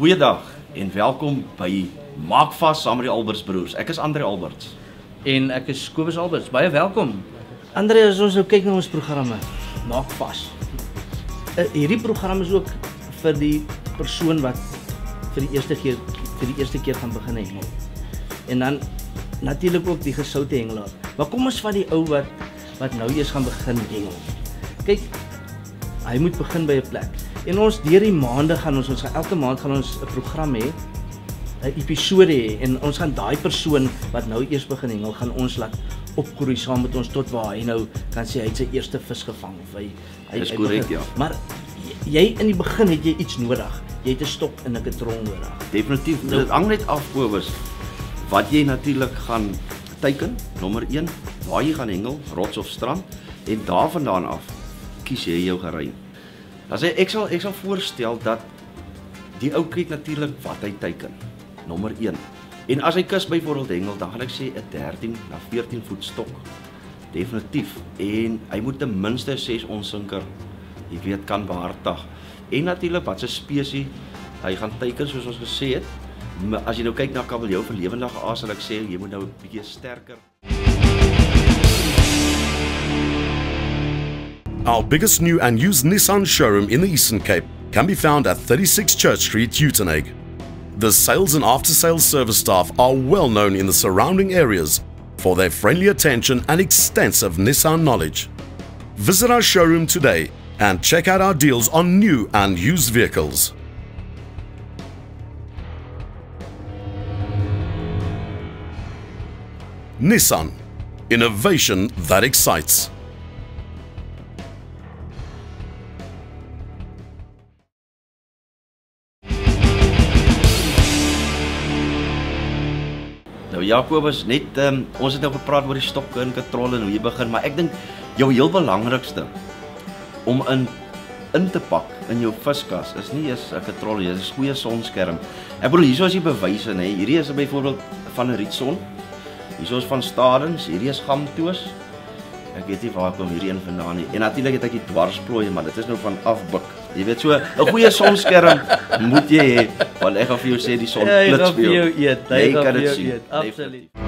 Goeiedag en welkom by Maak Vas saam met die Alberts broers. Ek is Andre Alberts. En ek is Kobus Alberts. Baie welkom. Andre, as ons nou kyk na ons programme, Maak Vas. Hierdie program is ook vir die persoon wat vir die eerste keer gaan begin hengel. En dan natuurlik ook die gesoute hengelaar. Maar kom ons vat die ou wat nou eers gaan begin hengel. Kyk, hy moet begin by 'n plek. En ons deur die maande gaan ons elke maand gaan ons 'n program hê, 'n episode hê en ons gaan daai persoon wat nou eers begin hengel, gaan ons laat opgroei saam met ons tot waar hy nou kan sê hy het sy eerste vis gevang of hy Dis korrek, ja. Maar jy in die begin het jy iets nodig. Jy het 'n stok en 'n katrol nodig. Definitief. Dit hang net af, Kobus, wat jy natuurlik gaan teiken, nommer 1, waar jy gaan hengel, rots of strand, en daarvandaan af kies jy jou gerein. Ek sal voorstel dat die ou kyk natuurlik wat hy teiken, nommer 1. En as hy kus byvoorbeeld hengel, dan gaan ek sê 'n 13 na 14 voet stok. Definitief. En hy moet ten minste 6 ons sinker, jy weet, kan behartig. En natuurlik wat se spesie hy gaan teiken, soos ons gesê het. Maar as jy nou kyk na kabeljou vir lewendige aas, sal ek sê jy moet nou 'n bietjie sterker. Our biggest new and used Nissan showroom in the Eastern Cape can be found at 36 Church Street, Uitenhage. The sales and after-sales service staff are well known in the surrounding areas for their friendly attention and extensive Nissan knowledge. Visit our showroom today and check out our deals on new and used vehicles. Nissan, innovation that excites. Nou Jacobus, net ons het nou gepraat oor die stokke en katrol en hoe jy begin, maar ek dink jou heel belangrikste om in te pak in jou viskas is nie eers 'n katrol nie, dit is 'n goeie sonskerm. Ek bedoel, hierso is die bewyse, nê. Hierdie is byvoorbeeld van 'n rietson. Hierso is van Stadens, hierdie is gamtoos. Ek weet nie waar kom hierdie een vandaan nie. En natuurlik het ek die dwarsplooie, maar dit is nou van afbuk. Jy weet, so 'n goeie sonskerm moet jy hê, want ek gaan vir jou sê die son blits vir jou. Jy kan dit sien. Absoluut.